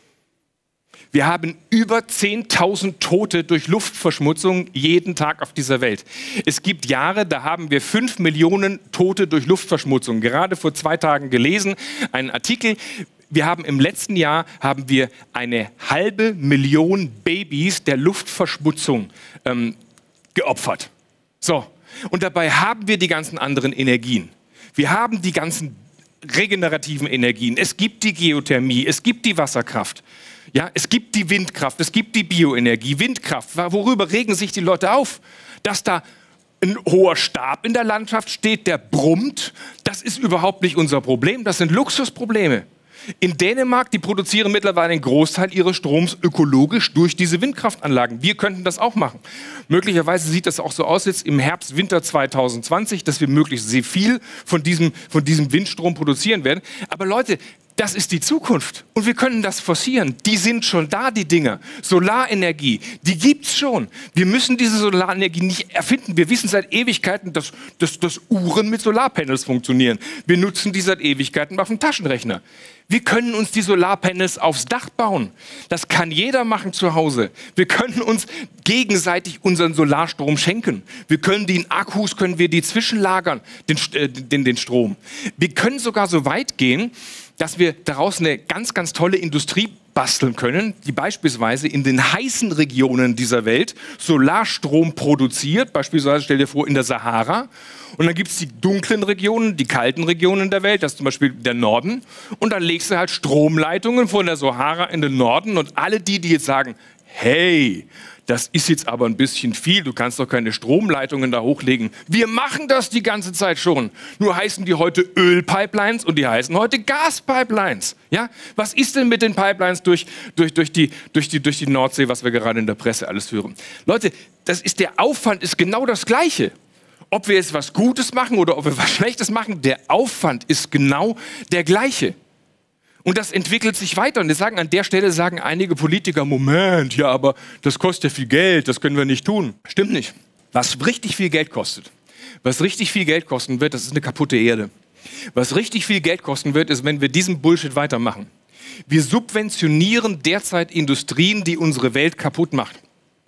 Wir haben über zehntausend Tote durch Luftverschmutzung jeden Tag auf dieser Welt. Es gibt Jahre, da haben wir fünf Millionen Tote durch Luftverschmutzung. Gerade vor zwei Tagen gelesen, einen Artikel. Wir haben im letzten Jahr haben wir eine halbe Million Babys der Luftverschmutzung ähm, geopfert. So, und dabei haben wir die ganzen anderen Energien. Wir haben die ganzen regenerativen Energien. Es gibt die Geothermie, es gibt die Wasserkraft. Ja, es gibt die Windkraft, es gibt die Bioenergie, Windkraft. Worüber regen sich die Leute auf? Dass da ein hoher Stab in der Landschaft steht, der brummt, das ist überhaupt nicht unser Problem. Das sind Luxusprobleme. In Dänemark, die produzieren mittlerweile einen Großteil ihres Stroms ökologisch durch diese Windkraftanlagen. Wir könnten das auch machen. Möglicherweise sieht das auch so aus jetzt im Herbst, Winter zweitausendzwanzig, dass wir möglichst sehr viel von diesem, von diesem Windstrom produzieren werden. Aber Leute, das ist die Zukunft und wir können das forcieren. Die sind schon da, die Dinger. Solarenergie, die gibt's schon. Wir müssen diese Solarenergie nicht erfinden. Wir wissen seit Ewigkeiten, dass, dass, dass Uhren mit Solarpanels funktionieren. Wir nutzen die seit Ewigkeiten auf dem Taschenrechner. Wir können uns die Solarpanels aufs Dach bauen. Das kann jeder machen zu Hause. Wir können uns gegenseitig unseren Solarstrom schenken. Wir können die in Akkus, können wir die zwischenlagern, den, äh, den, den Strom. Wir können sogar so weit gehen, dass wir daraus eine ganz, ganz tolle Industrie basteln können, die beispielsweise in den heißen Regionen dieser Welt Solarstrom produziert, beispielsweise stell dir vor in der Sahara. Und dann gibt es die dunklen Regionen, die kalten Regionen der Welt, das ist zum Beispiel der Norden. Und dann legst du halt Stromleitungen von der Sahara in den Norden und alle die, die jetzt sagen, hey, das ist jetzt aber ein bisschen viel, du kannst doch keine Stromleitungen da hochlegen. Wir machen das die ganze Zeit schon. Nur heißen die heute Ölpipelines und die heißen heute Gaspipelines. Ja? Was ist denn mit den Pipelines durch, durch, durch, die, durch, die, durch die Nordsee, was wir gerade in der Presse alles hören? Leute, das ist, der Aufwand ist genau das Gleiche. Ob wir jetzt was Gutes machen oder ob wir was Schlechtes machen, der Aufwand ist genau der gleiche. Und das entwickelt sich weiter. Und wir sagen, an der Stelle sagen einige Politiker, Moment, ja, aber das kostet ja viel Geld, das können wir nicht tun. Stimmt nicht. Was richtig viel Geld kostet, was richtig viel Geld kosten wird, das ist eine kaputte Erde. Was richtig viel Geld kosten wird, ist, wenn wir diesen Bullshit weitermachen. Wir subventionieren derzeit Industrien, die unsere Welt kaputt macht.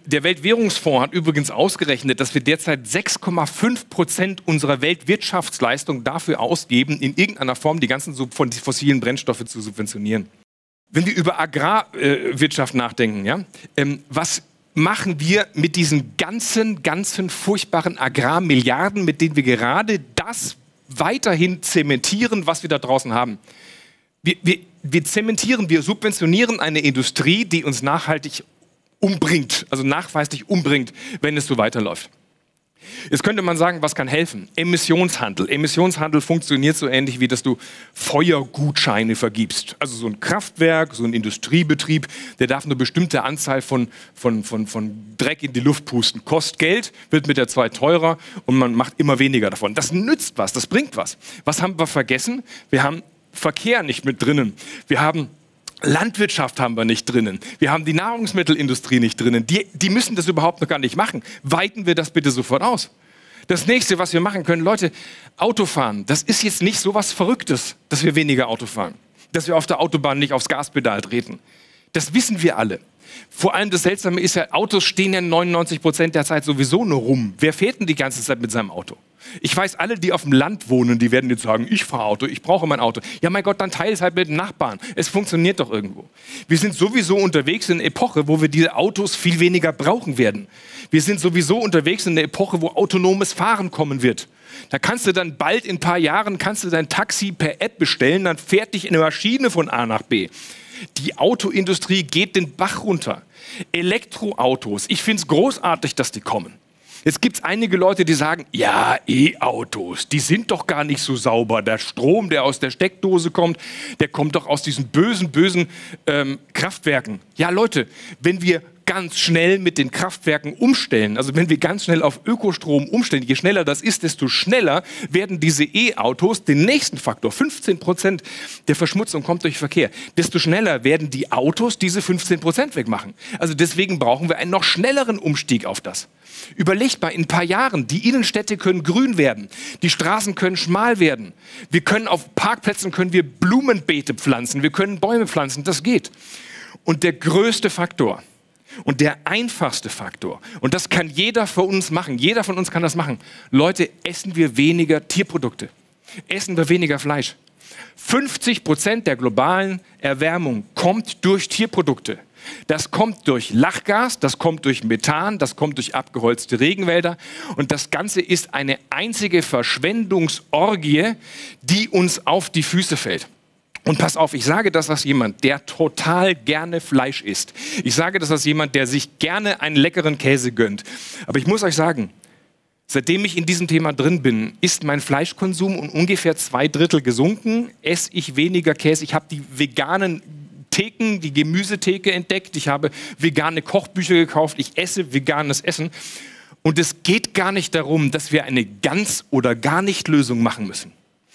Der Weltwährungsfonds hat übrigens ausgerechnet, dass wir derzeit sechs Komma fünf Prozent unserer Weltwirtschaftsleistung dafür ausgeben, in irgendeiner Form die ganzen fossilen Brennstoffe zu subventionieren. Wenn wir über Agrarwirtschaft äh, nachdenken, ja, ähm, was machen wir mit diesen ganzen, ganzen furchtbaren Agrarmilliarden, mit denen wir gerade das weiterhin zementieren, was wir da draußen haben? Wir, wir, wir zementieren, wir subventionieren eine Industrie, die uns nachhaltig umbringt, also nachweislich umbringt, wenn es so weiterläuft. Jetzt könnte man sagen, was kann helfen? Emissionshandel. Emissionshandel funktioniert so ähnlich, wie dass du Feuergutscheine vergibst. Also so ein Kraftwerk, so ein Industriebetrieb, der darf eine bestimmte Anzahl von, von, von, von Dreck in die Luft pusten. Kostet Geld, wird mit der Zeit teurer und man macht immer weniger davon. Das nützt was, das bringt was. Was haben wir vergessen? Wir haben Verkehr nicht mit drinnen. Wir haben Landwirtschaft haben wir nicht drinnen. Wir haben die Nahrungsmittelindustrie nicht drinnen. Die, die müssen das überhaupt noch gar nicht machen. Weiten wir das bitte sofort aus. Das nächste, was wir machen können, Leute, Autofahren, das ist jetzt nicht so was Verrücktes, dass wir weniger Auto fahren. Dass wir auf der Autobahn nicht aufs Gaspedal treten. Das wissen wir alle. Vor allem das Seltsame ist ja, Autos stehen ja neunundneunzig Prozent der Zeit sowieso nur rum. Wer fährt denn die ganze Zeit mit seinem Auto? Ich weiß, alle, die auf dem Land wohnen, die werden jetzt sagen, ich fahre Auto, ich brauche mein Auto. Ja, mein Gott, dann teile es halt mit dem Nachbarn. Es funktioniert doch irgendwo. Wir sind sowieso unterwegs in einer Epoche, wo wir diese Autos viel weniger brauchen werden. Wir sind sowieso unterwegs in einer Epoche, wo autonomes Fahren kommen wird. Da kannst du dann bald in ein paar Jahren, kannst du dein Taxi per App bestellen, dann fährt dich eine Maschine von A nach B. Die Autoindustrie geht den Bach runter. Elektroautos, ich finde es großartig, dass die kommen. Jetzt gibt es einige Leute, die sagen, ja, E-Autos, die sind doch gar nicht so sauber. Der Strom, der aus der Steckdose kommt, der kommt doch aus diesen bösen, bösen ähm, Kraftwerken. Ja, Leute, wenn wir ganz schnell mit den Kraftwerken umstellen, also wenn wir ganz schnell auf Ökostrom umstellen, je schneller das ist, desto schneller werden diese E-Autos den nächsten Faktor, fünfzehn Prozent der Verschmutzung kommt durch Verkehr, desto schneller werden die Autos diese fünfzehn Prozent wegmachen. Also deswegen brauchen wir einen noch schnelleren Umstieg auf das. Überlegt mal, in ein paar Jahren, die Innenstädte können grün werden, die Straßen können schmal werden, wir können auf Parkplätzen können wir Blumenbeete pflanzen, wir können Bäume pflanzen, das geht. Und der größte Faktor und der einfachste Faktor, und das kann jeder von uns machen, jeder von uns kann das machen, Leute, essen wir weniger Tierprodukte, essen wir weniger Fleisch. fünfzig Prozent der globalen Erwärmung kommt durch Tierprodukte. Das kommt durch Lachgas, das kommt durch Methan, das kommt durch abgeholzte Regenwälder und das Ganze ist eine einzige Verschwendungsorgie, die uns auf die Füße fällt. Und pass auf, ich sage das als jemand, der total gerne Fleisch isst. Ich sage das als jemand, der sich gerne einen leckeren Käse gönnt. Aber ich muss euch sagen, seitdem ich in diesem Thema drin bin, ist mein Fleischkonsum um ungefähr zwei Drittel gesunken, esse ich weniger Käse, ich habe die veganen Theken, die Gemüsetheke entdeckt, ich habe vegane Kochbücher gekauft, ich esse veganes Essen. Und es geht gar nicht darum, dass wir eine ganz oder gar nicht Lösung machen müssen.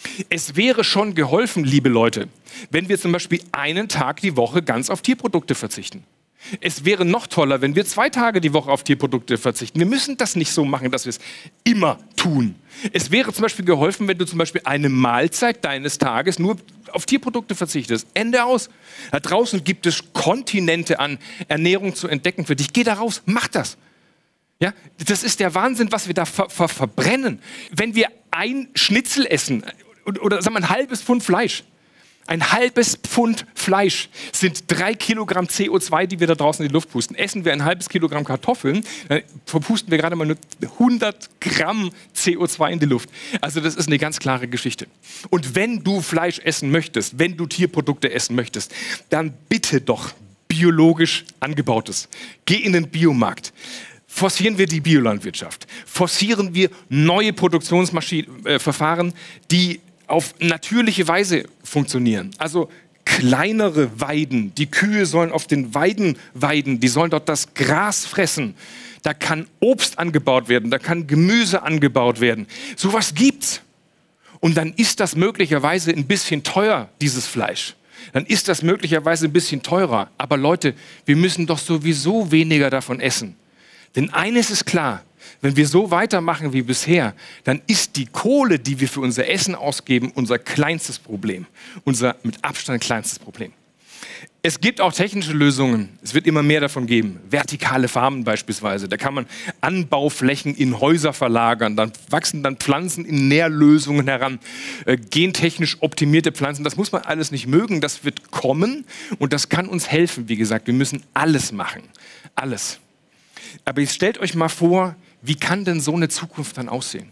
Es wäre schon geholfen, liebe Leute, wenn wir zum Beispiel einen Tag die Woche ganz auf Tierprodukte verzichten. Es wäre noch toller, wenn wir zwei Tage die Woche auf Tierprodukte verzichten. Wir müssen das nicht so machen, dass wir es immer tun. Es wäre zum Beispiel geholfen, wenn du zum Beispiel eine Mahlzeit deines Tages nur auf Tierprodukte verzichtest. Ende aus. Da draußen gibt es Kontinente an Ernährung zu entdecken für dich. Geh da raus, mach das. Ja, das ist der Wahnsinn, was wir da ver ver verbrennen. Wenn wir ein Schnitzel essen oder, oder sagen wir ein halbes Pfund Fleisch, ein halbes Pfund Fleisch sind drei Kilogramm C O zwei, die wir da draußen in die Luft pusten. Essen wir ein halbes Kilogramm Kartoffeln, dann verpusten wir gerade mal nur hundert Gramm C O zwei in die Luft. Also das ist eine ganz klare Geschichte. Und wenn du Fleisch essen möchtest, wenn du Tierprodukte essen möchtest, dann bitte doch biologisch angebautes. Geh in den Biomarkt. Forcieren wir die Biolandwirtschaft. Forcieren wir neue Produktionsverfahren, die auf natürliche Weise funktionieren. Also kleinere Weiden, die Kühe sollen auf den Weiden weiden, die sollen dort das Gras fressen. Da kann Obst angebaut werden, da kann Gemüse angebaut werden. Sowas gibt's. Und dann ist das möglicherweise ein bisschen teuer, dieses Fleisch. Dann ist das möglicherweise ein bisschen teurer. Aber Leute, wir müssen doch sowieso weniger davon essen. Denn eines ist klar, wenn wir so weitermachen wie bisher, dann ist die Kohle, die wir für unser Essen ausgeben, unser kleinstes Problem. Unser mit Abstand kleinstes Problem. Es gibt auch technische Lösungen. Es wird immer mehr davon geben. Vertikale Farmen beispielsweise. Da kann man Anbauflächen in Häuser verlagern. Dann wachsen dann Pflanzen in Nährlösungen heran. Äh, gentechnisch optimierte Pflanzen. Das muss man alles nicht mögen. Das wird kommen und das kann uns helfen. Wie gesagt, wir müssen alles machen. Alles. Aber jetzt stellt euch mal vor, wie kann denn so eine Zukunft dann aussehen?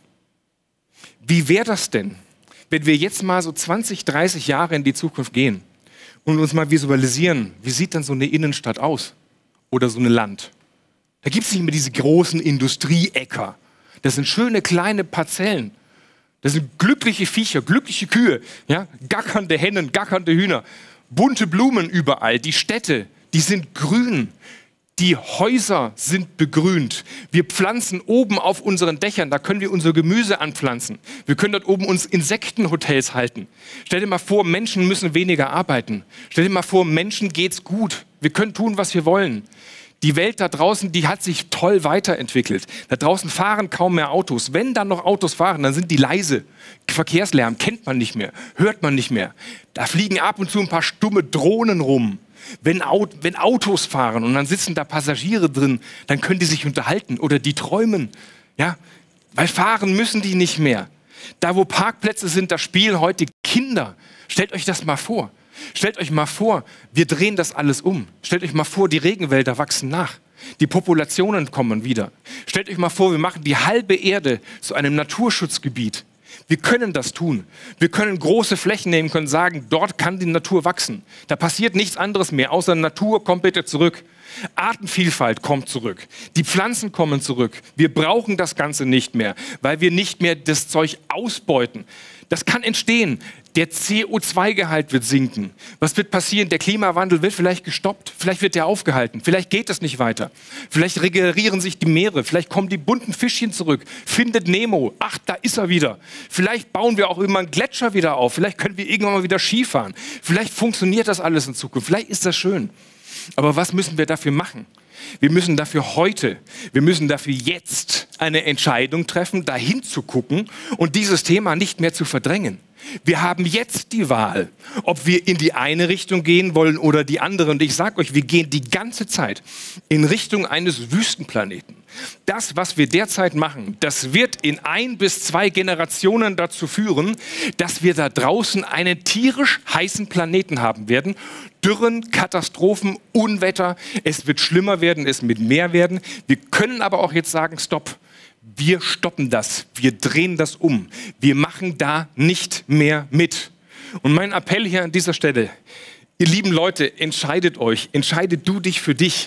Wie wäre das denn, wenn wir jetzt mal so zwanzig, dreißig Jahre in die Zukunft gehen und uns mal visualisieren, wie sieht dann so eine Innenstadt aus oder so ein Land? Da gibt es nicht mehr diese großen Industrieäcker. Das sind schöne kleine Parzellen. Das sind glückliche Viecher, glückliche Kühe, ja? Gackernde Hennen, gackernde Hühner, bunte Blumen überall. Die Städte, die sind grün. Die Häuser sind begrünt. Wir pflanzen oben auf unseren Dächern, da können wir unser Gemüse anpflanzen. Wir können dort oben uns Insektenhotels halten. Stell dir mal vor, Menschen müssen weniger arbeiten. Stell dir mal vor, Menschen geht's gut. Wir können tun, was wir wollen. Die Welt da draußen, die hat sich toll weiterentwickelt. Da draußen fahren kaum mehr Autos. Wenn dann noch Autos fahren, dann sind die leise. Verkehrslärm kennt man nicht mehr, hört man nicht mehr. Da fliegen ab und zu ein paar stumme Drohnen rum. Wenn, Aut wenn Autos fahren und dann sitzen da Passagiere drin, dann können die sich unterhalten oder die träumen. Ja? Weil fahren müssen die nicht mehr. Da, wo Parkplätze sind, da spielen heute Kinder. Stellt euch das mal vor. Stellt euch mal vor, wir drehen das alles um. Stellt euch mal vor, die Regenwälder wachsen nach. Die Populationen kommen wieder. Stellt euch mal vor, wir machen die halbe Erde zu einem Naturschutzgebiet. Wir können das tun. Wir können große Flächen nehmen, können sagen, dort kann die Natur wachsen. Da passiert nichts anderes mehr, außer Natur kommt bitte zurück. Artenvielfalt kommt zurück. Die Pflanzen kommen zurück. Wir brauchen das Ganze nicht mehr, weil wir nicht mehr das Zeug ausbeuten. Das kann entstehen. Der C O zwei Gehalt wird sinken. Was wird passieren? Der Klimawandel wird vielleicht gestoppt. Vielleicht wird er aufgehalten. Vielleicht geht es nicht weiter. Vielleicht regenerieren sich die Meere. Vielleicht kommen die bunten Fischchen zurück. Findet Nemo. Ach, da ist er wieder. Vielleicht bauen wir auch irgendwann einen Gletscher wieder auf. Vielleicht können wir irgendwann mal wieder Skifahren. Vielleicht funktioniert das alles in Zukunft. Vielleicht ist das schön. Aber was müssen wir dafür machen? Wir müssen dafür heute, wir müssen dafür jetzt eine Entscheidung treffen, dahin zu gucken und dieses Thema nicht mehr zu verdrängen. Wir haben jetzt die Wahl, ob wir in die eine Richtung gehen wollen oder die andere. Und ich sage euch, wir gehen die ganze Zeit in Richtung eines Wüstenplaneten. Das, was wir derzeit machen, das wird in ein bis zwei Generationen dazu führen, dass wir da draußen einen tierisch heißen Planeten haben werden. Dürren, Katastrophen, Unwetter. Es wird schlimmer werden, es wird mehr werden. Wir können aber auch jetzt sagen, stopp. Wir stoppen das, wir drehen das um, wir machen da nicht mehr mit. Und mein Appell hier an dieser Stelle, ihr lieben Leute, entscheidet euch, entscheidet du dich für dich.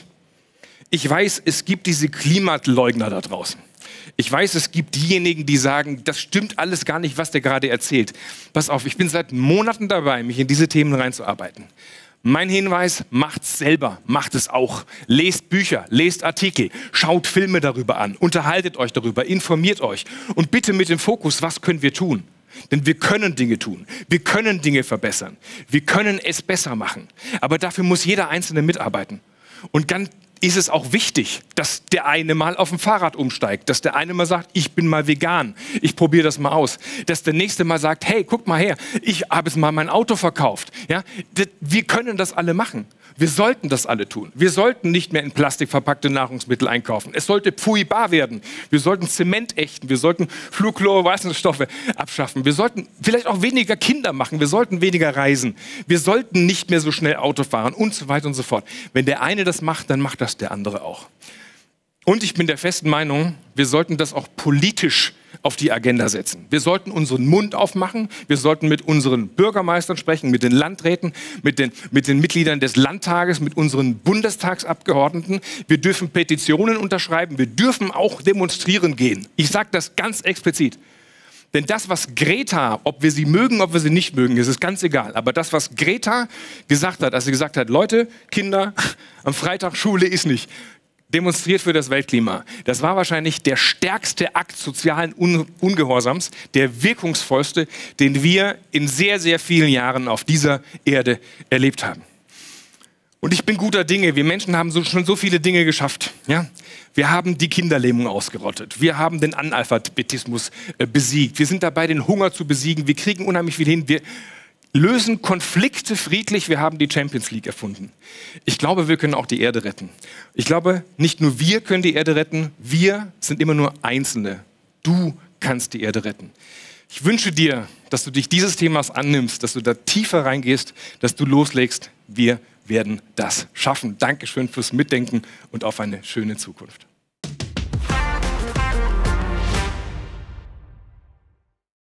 Ich weiß, es gibt diese Klimaleugner da draußen. Ich weiß, es gibt diejenigen, die sagen, das stimmt alles gar nicht, was der gerade erzählt. Pass auf, ich bin seit Monaten dabei, mich in diese Themen reinzuarbeiten. Mein Hinweis, macht's selber, macht es auch. Lest Bücher, lest Artikel, schaut Filme darüber an, unterhaltet euch darüber, informiert euch und bitte mit dem Fokus, was können wir tun? Denn wir können Dinge tun, wir können Dinge verbessern, wir können es besser machen. Aber dafür muss jeder Einzelne mitarbeiten. Und ganz ist es auch wichtig, dass der eine mal auf dem Fahrrad umsteigt, dass der eine mal sagt, ich bin mal vegan, ich probiere das mal aus, dass der nächste mal sagt, hey, guck mal her, ich habe jetzt mal mein Auto verkauft. Ja? Wir können das alle machen. Wir sollten das alle tun. Wir sollten nicht mehr in Plastik verpackte Nahrungsmittel einkaufen. Es sollte pfui-bar werden. Wir sollten Zement ächten. Wir sollten Fluorwasserstoffe abschaffen. Wir sollten vielleicht auch weniger Kinder machen. Wir sollten weniger reisen. Wir sollten nicht mehr so schnell Auto fahren und so weiter und so fort. Wenn der eine das macht, dann macht das der andere auch. Und ich bin der festen Meinung, wir sollten das auch politisch auf die Agenda setzen. Wir sollten unseren Mund aufmachen, wir sollten mit unseren Bürgermeistern sprechen, mit den Landräten, mit den, mit den Mitgliedern des Landtages, mit unseren Bundestagsabgeordneten. Wir dürfen Petitionen unterschreiben, wir dürfen auch demonstrieren gehen. Ich sage das ganz explizit. Denn das, was Greta, ob wir sie mögen, ob wir sie nicht mögen, ist es ganz egal. Aber das, was Greta gesagt hat, als sie gesagt hat, Leute, Kinder, am Freitag Schule ist nicht, demonstriert für das Weltklima. Das war wahrscheinlich der stärkste Akt sozialen Un- Ungehorsams, der wirkungsvollste, den wir in sehr, sehr vielen Jahren auf dieser Erde erlebt haben. Und ich bin guter Dinge. Wir Menschen haben so, schon so viele Dinge geschafft. Ja? Wir haben die Kinderlähmung ausgerottet. Wir haben den Analphabetismus äh, besiegt. Wir sind dabei, den Hunger zu besiegen. Wir kriegen unheimlich viel hin. Wir lösen Konflikte friedlich, wir haben die Champions League erfunden. Ich glaube, wir können auch die Erde retten. Ich glaube, nicht nur wir können die Erde retten, wir sind immer nur Einzelne. Du kannst die Erde retten. Ich wünsche dir, dass du dich dieses Themas annimmst, dass du da tiefer reingehst, dass du loslegst. Wir werden das schaffen. Dankeschön fürs Mitdenken und auf eine schöne Zukunft.